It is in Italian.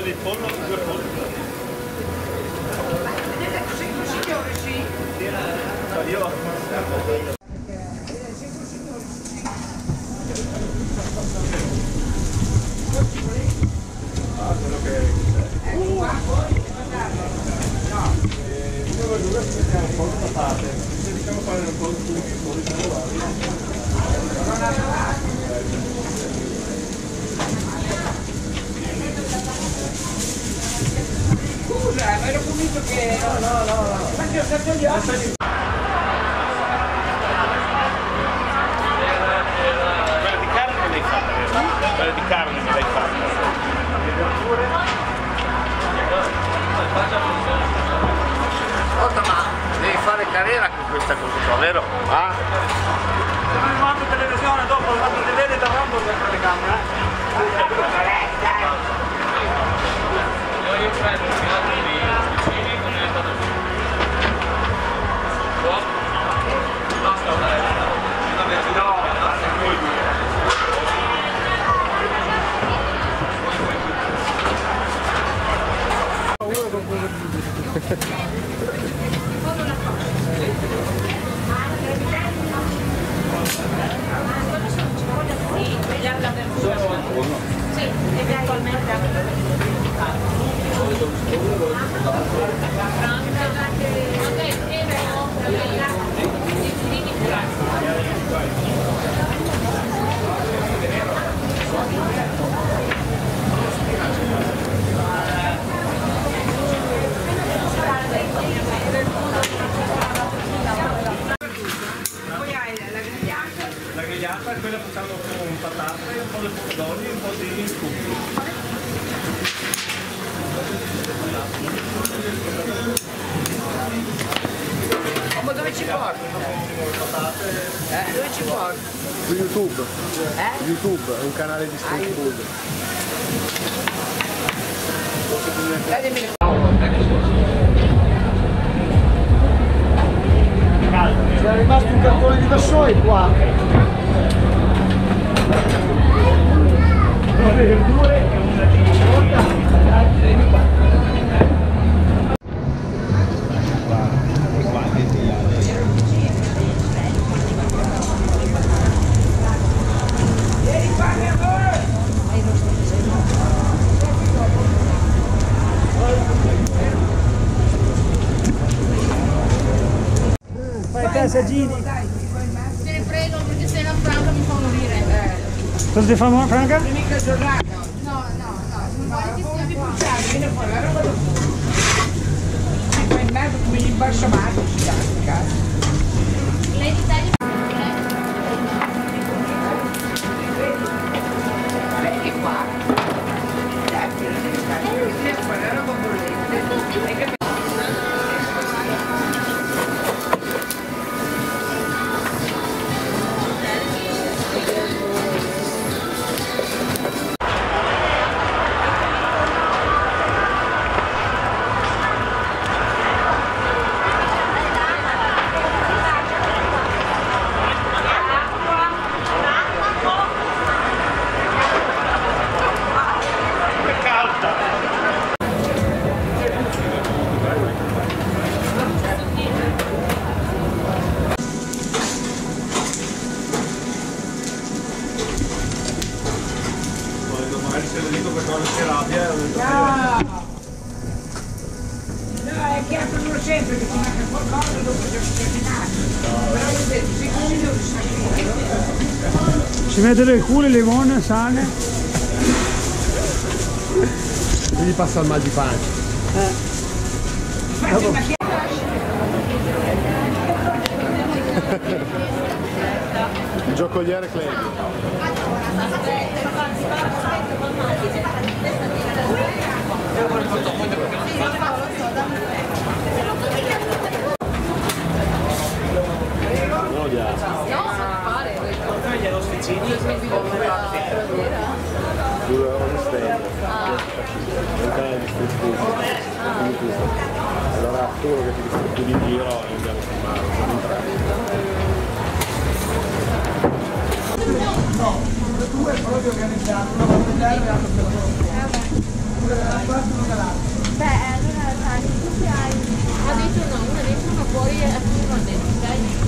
di pollo, 2 polli. Signore, sì. Io. Quello che un po' di patate, se diciamo fare un po' di Scusa, ma ero convinto che... No. Ma che ho fatto gli occhi? Quella di carne me l'hai fatta, quella di carne me l'hai fatta. Le verdure. Ma devi fare carriera con questa cosa qua, vero? Ah? Se non guardo televisione dopo lo faccio vedere da Rambo per le camere. Sì, eventualmente La grigliata, quella facciamo con patate, un po' di pomodori e un po' di succo. Ma dove ci porti? Dove ci porti? Su YouTube. YouTube è un canale di street food. C'era rimasto un cartone di vassoi qua. Le verdure e una di Fai te assaggini. te ne prego perché se no Franca mi fa morire. Cosa ti fa Franca? Mica giornata. No, non voglio che sia più bruciato. Viene fuori la roba dopo. Si fa in mezzo come gli imbalsamati, ci dà in casa. Lei ti taglia. Vedi qua. Viene fuori la roba bollente. Hai capito? No, è che aprono sempre che ti manca qualcosa dopo che ho terminato. Però io ho detto, se così devo sapere. Ci metto le cure, limone, sale. Gli passa il mal di pancia. Infatti, ma che... Il giocoliere Claudio. No, già. Glielo sticini. Due ore di stand. Un canale di street food. Allora tu che ti distribui in giro e andiamo a filmare, siamo in tre. No, due proprio organizzati, uno per vedere e l'altro per loro. Beh, allora sai, tu hai una dentro, una fuori e una dentro, ok?